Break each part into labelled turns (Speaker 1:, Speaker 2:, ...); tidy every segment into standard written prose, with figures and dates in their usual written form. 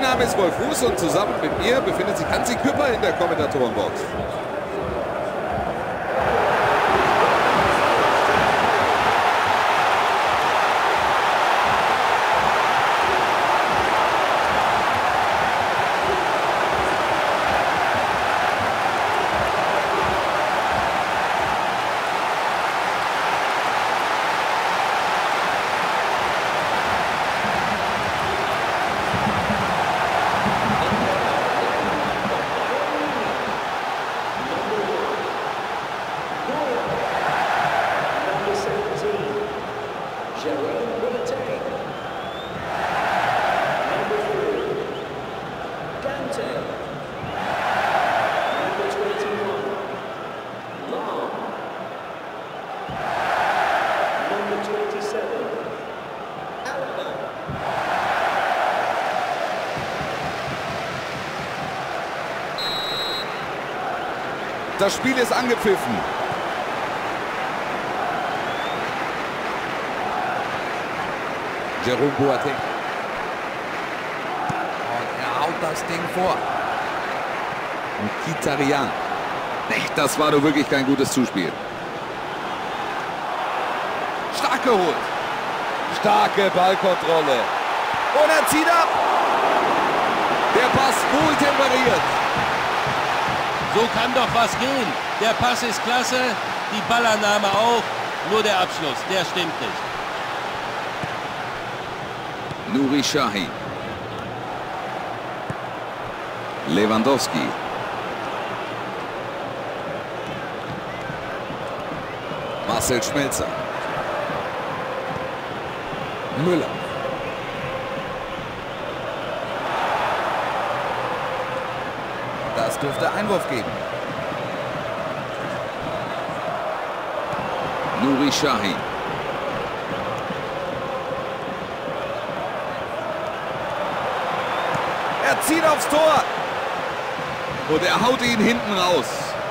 Speaker 1: Name ist Wolf Fuß und zusammen mit mir befindet sich Hansi Küpper in der Kommentatorenbox. Das Spiel ist angepfiffen. Jerome Boateng. Und er haut das Ding vor. Mkhitaryan. Das war doch wirklich kein gutes Zuspiel. Stark geholt. Starke Ballkontrolle. Und er zieht ab. Der Pass wohl temperiert.
Speaker 2: So kann doch was gehen. Der Pass ist klasse, die Ballannahme auch. Nur der Abschluss, der stimmt nicht.
Speaker 1: Nuri Sahin. Lewandowski. Marcel Schmelzer. Müller. Das dürfte Einwurf geben. Nuri Sahin. Er zieht aufs Tor. Und er haut ihn hinten raus.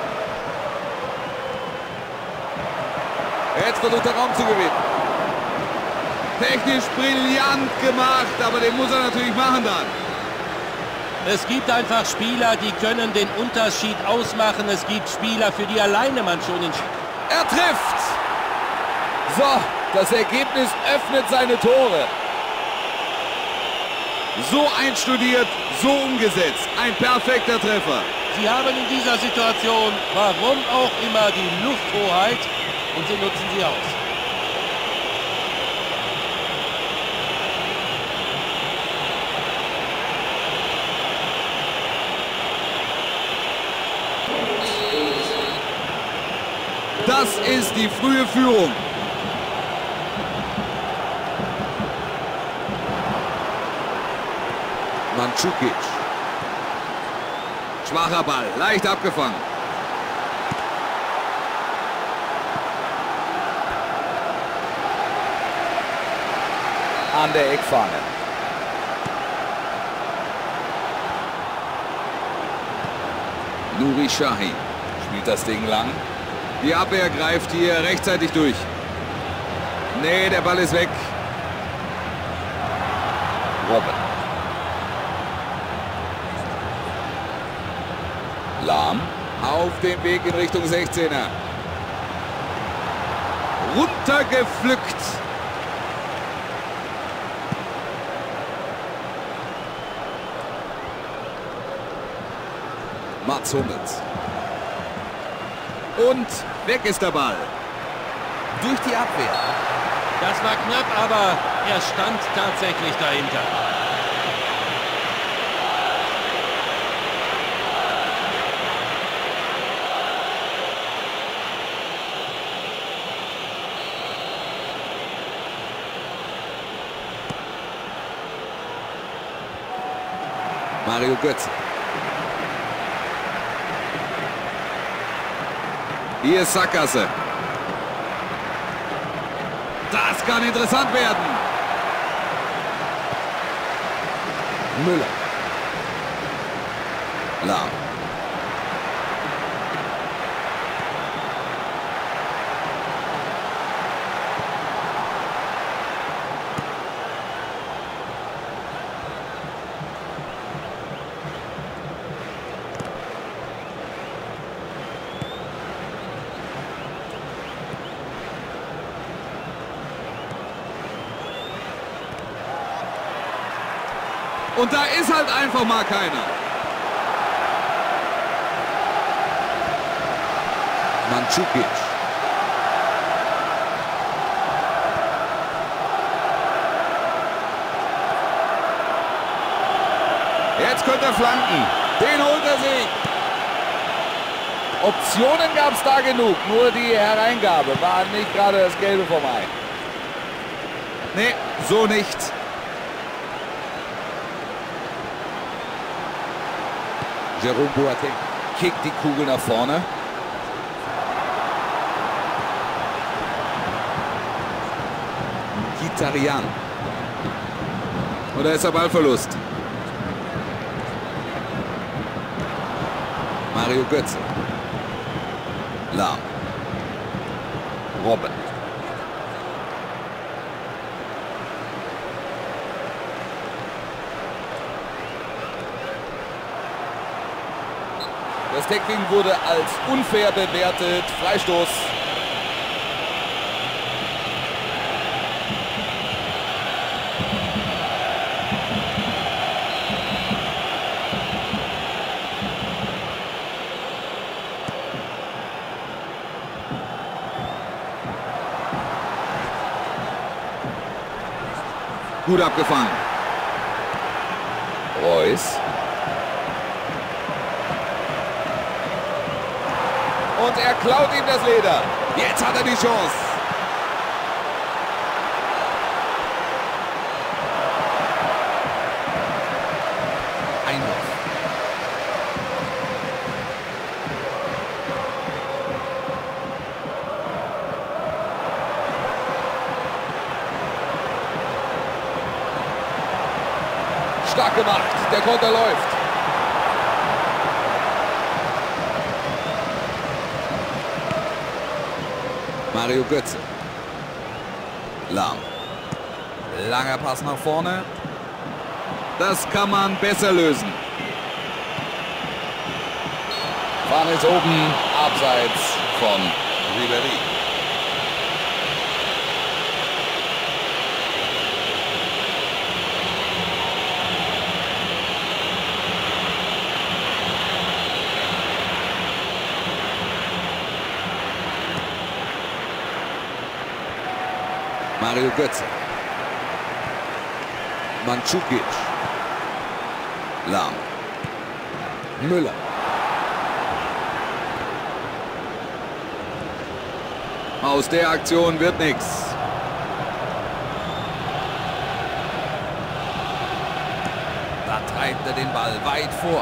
Speaker 1: Jetzt versucht er Raum zu gewinnen. Technisch brillant gemacht, aber den muss er natürlich machen dann.
Speaker 2: Es gibt einfach Spieler, die können den Unterschied ausmachen. Es gibt Spieler, für die alleine man schon den...
Speaker 1: Er trifft! So, das Ergebnis öffnet seine Tore. So einstudiert, so umgesetzt. Ein perfekter Treffer.
Speaker 2: Sie haben in dieser Situation, warum auch immer, die Lufthoheit und sie nutzen sie aus.
Speaker 1: Das ist die frühe Führung. Mandzukic. Schwacher Ball, leicht abgefangen. An der Eckfahne. Nuri Sahin spielt das Ding lang. Die Abwehr greift hier rechtzeitig durch. Nee, der Ball ist weg. Robben. Lahm auf dem Weg in Richtung 16er. Runtergepflückt. Mats Hummels. Und weg ist der Ball. Durch die Abwehr.
Speaker 2: Das war knapp, aber er stand tatsächlich dahinter.
Speaker 1: Mario Götze. Hier ist Sackgasse. Das kann interessant werden. Müller. Lahm. Und da ist halt einfach mal keiner. Mandzukic. Jetzt könnte er flanken. Den holt er sich. Optionen gab es da genug. Nur die Hereingabe war nicht gerade das Gelbe vom Ei. Nee, so nicht. Jerome Boateng kickt die Kugel nach vorne. Mkhitaryan. Und da ist der Ballverlust. Mario Götze. Lahm. Robben. Das Tackling wurde als unfair bewertet. Freistoß. Gut abgefangen. Reus. Und er klaut ihm das Leder. Jetzt hat er die Chance. Einwurf. Stark gemacht. Der Konter läuft. Mario Götze. Lahm. Langer Pass nach vorne. Das kann man besser lösen. Fahne ist oben, abseits von Ribéry. Mario Götze. Mandzukic. Lahm. Müller. Aus der Aktion wird nichts. Da treibt er den Ball weit vor.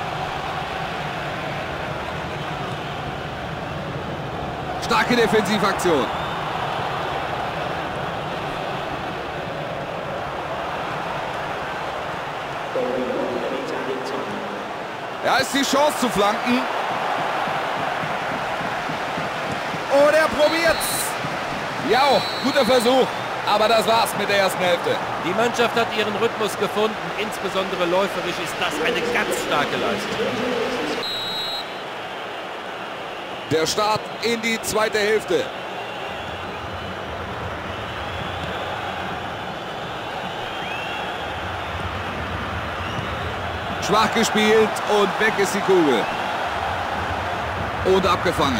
Speaker 1: Starke Defensivaktion. Da ist die Chance zu flanken. Oh, der probiert's. Ja, guter Versuch. Aber das war's mit der ersten Hälfte.
Speaker 2: Die Mannschaft hat ihren Rhythmus gefunden. Insbesondere läuferisch ist das eine ganz starke Leistung.
Speaker 1: Der Start in die zweite Hälfte. Schwach gespielt und weg ist die Kugel. Und abgefangen.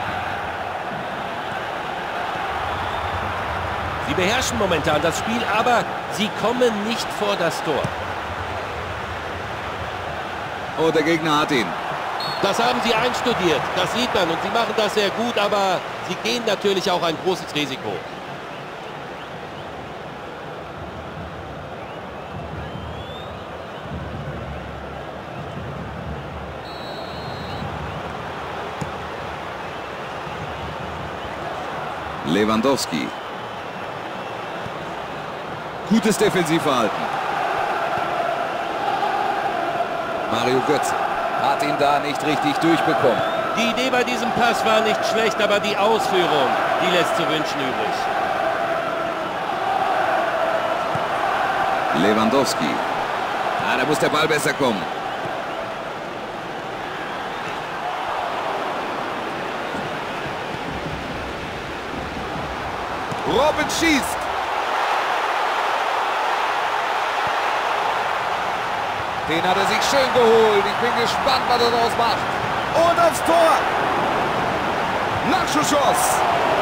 Speaker 2: Sie beherrschen momentan das Spiel, aber sie kommen nicht vor das Tor.
Speaker 1: Und der Gegner hat ihn.
Speaker 2: Das haben sie einstudiert, das sieht man und sie machen das sehr gut, aber sie gehen natürlich auch ein großes Risiko.
Speaker 1: Lewandowski. Gutes Defensivverhalten. Mario Götze hat ihn da nicht richtig durchbekommen.
Speaker 2: Die Idee bei diesem Pass war nicht schlecht, aber die Ausführung, die lässt zu wünschen übrig.
Speaker 1: Lewandowski. Da muss der Ball besser kommen. Robben schießt. Den hat er sich schön geholt. Ich bin gespannt, was er daraus macht. Und aufs Tor. Nachschuss.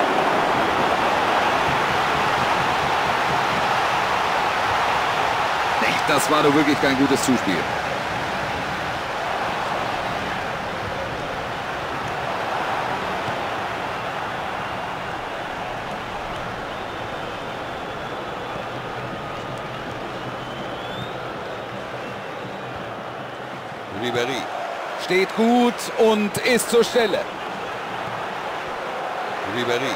Speaker 1: Das war doch wirklich kein gutes Zuspiel. Ribéry steht gut und ist zur Stelle. Ribéry.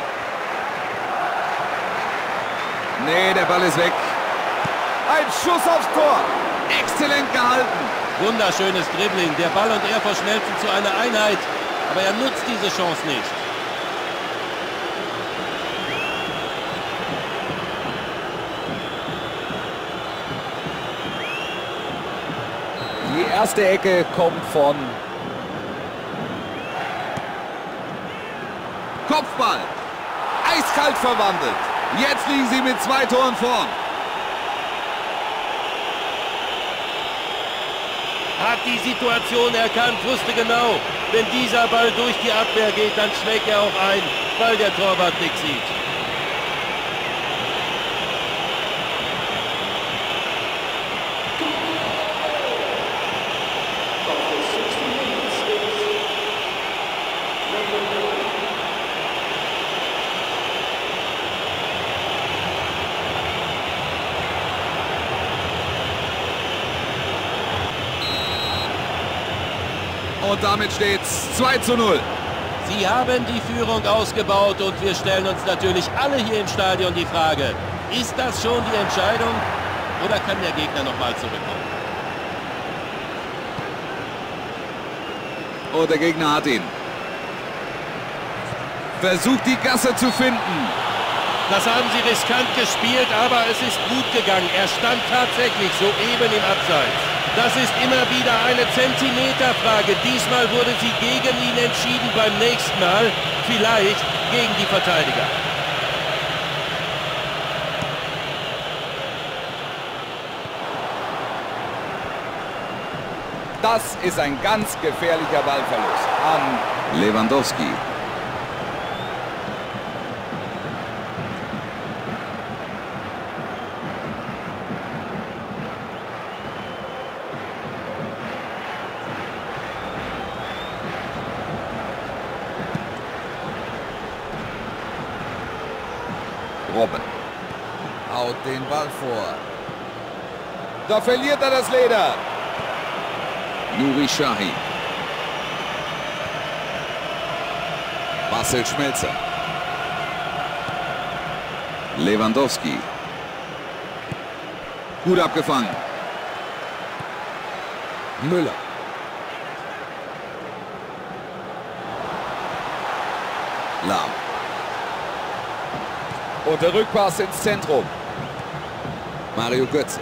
Speaker 1: Nee, der Ball ist weg. Ein Schuss aufs Tor. Exzellent gehalten.
Speaker 2: Wunderschönes Dribbling. Der Ball und er verschmelzen zu einer Einheit. Aber er nutzt diese Chance nicht.
Speaker 1: Die erste Ecke kommt von Kopfball. Eiskalt verwandelt. Jetzt liegen sie mit 2 Toren vorn.
Speaker 2: Hat die Situation erkannt, wusste genau, wenn dieser Ball durch die Abwehr geht, dann schlägt er auch ein, weil der Torwart nichts sieht.
Speaker 1: Und damit steht's 2:0.
Speaker 2: Sie haben die Führung ausgebaut und wir stellen uns natürlich alle hier im Stadion die Frage, ist das schon die Entscheidung oder kann der Gegner nochmal zurückkommen?
Speaker 1: Oh, der Gegner hat ihn. Versucht die Gasse zu finden.
Speaker 2: Das haben sie riskant gespielt, aber es ist gut gegangen. Er stand tatsächlich soeben im Abseits. Das ist immer wieder eine Zentimeterfrage. Diesmal wurde sie gegen ihn entschieden, beim nächsten Mal vielleicht gegen die Verteidiger.
Speaker 1: Das ist ein ganz gefährlicher Ballverlust an Lewandowski. Robben haut den Ball vor. Da verliert er das Leder. Nuri Sahin. Marcel Schmelzer. Lewandowski. Gut abgefangen. Müller. Lahm. Und der Rückpass ins Zentrum. Mario Götze.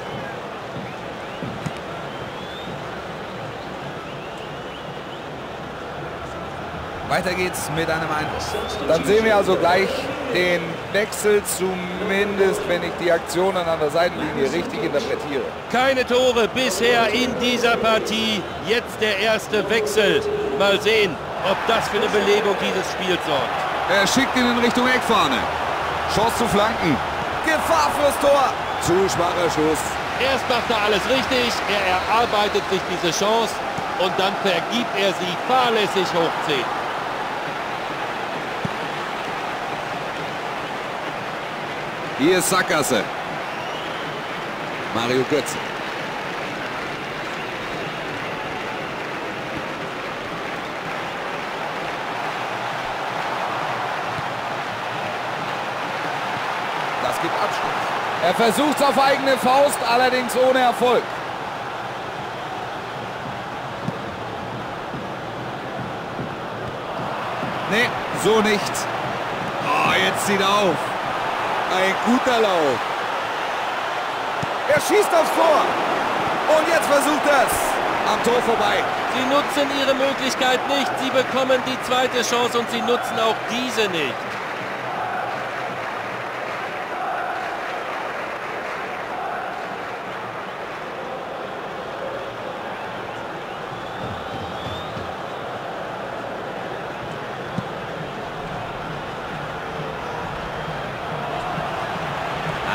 Speaker 1: Weiter geht's mit einem Einwurf. Dann sehen wir also gleich den Wechsel, zumindest wenn ich die Aktionen an der Seitenlinie richtig interpretiere.
Speaker 2: Keine Tore bisher in dieser Partie. Jetzt der erste Wechsel. Mal sehen, ob das für eine Belebung dieses Spiels sorgt.
Speaker 1: Er schickt ihn in Richtung Eckfahne. Chance zu flanken. Gefahr fürs Tor. Zu schwacher Schuss.
Speaker 2: Erst macht er alles richtig. Er erarbeitet sich diese Chance und dann vergibt er sie fahrlässig hoch 10.
Speaker 1: Hier ist Sackgasse. Mario Götze. Das gibt Abschluss. Er versucht es auf eigene Faust, allerdings ohne Erfolg. Nee, so nicht. Oh, jetzt zieht er auf. Ein guter Lauf. Er schießt aufs Tor. Und jetzt versucht er es. Am Tor vorbei.
Speaker 2: Sie nutzen ihre Möglichkeit nicht. Sie bekommen die zweite Chance und sie nutzen auch diese nicht.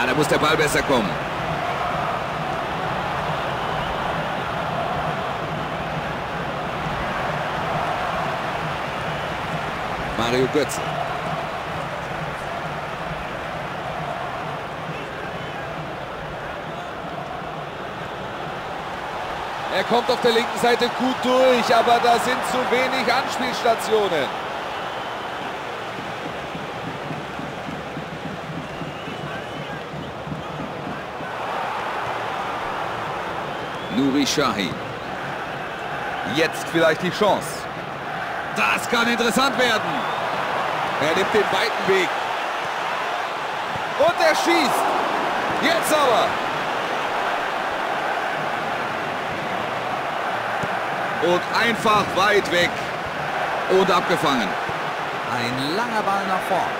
Speaker 1: Ah, da muss der Ball besser kommen. Mario Götze. Er kommt auf der linken Seite gut durch, aber da sind zu wenig Anspielstationen. Nuri Sahin. Jetzt vielleicht die Chance. Das kann interessant werden. Er nimmt den weiten Weg. Und er schießt. Jetzt aber. Und einfach weit weg. Und abgefangen. Ein langer Ball nach vorn.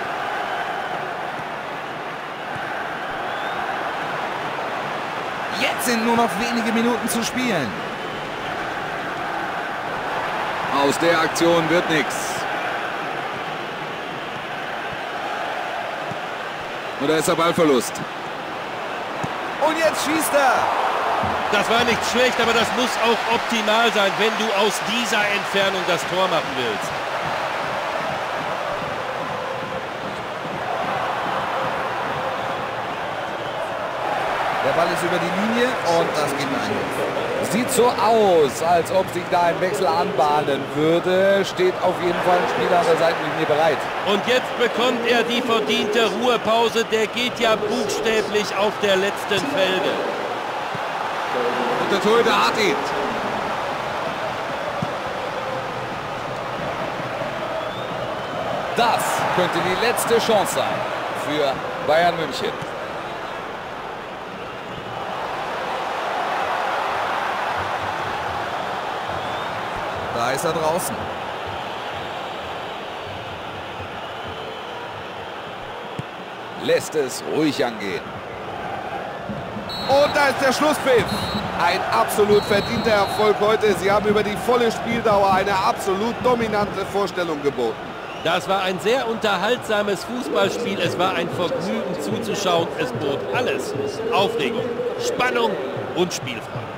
Speaker 1: Jetzt sind nur noch wenige Minuten zu spielen. Aus der Aktion wird nichts. Und da ist der Ballverlust. Und jetzt schießt er.
Speaker 2: Das war nicht schlecht, aber das muss auch optimal sein, wenn du aus dieser Entfernung das Tor machen willst.
Speaker 1: Der Ball ist über die Linie und das geht ein. Sieht so aus, als ob sich da ein Wechsel anbahnen würde. Steht auf jeden Fall ein Spieler an der Seitenlinie bereit.
Speaker 2: Und jetzt bekommt er die verdiente Ruhepause. Der geht ja buchstäblich auf der letzten Felge.
Speaker 1: Und der Torhüter hat ihn. Das könnte die letzte Chance sein für Bayern München. Da ist er draußen. Lässt es ruhig angehen. Und da ist der Schlusspfiff. Ein absolut verdienter Erfolg heute. Sie haben über die volle Spieldauer eine absolut dominante Vorstellung geboten.
Speaker 2: Das war ein sehr unterhaltsames Fußballspiel. Es war ein Vergnügen zuzuschauen. Es bot alles. Aufregung, Spannung und Spielfreude.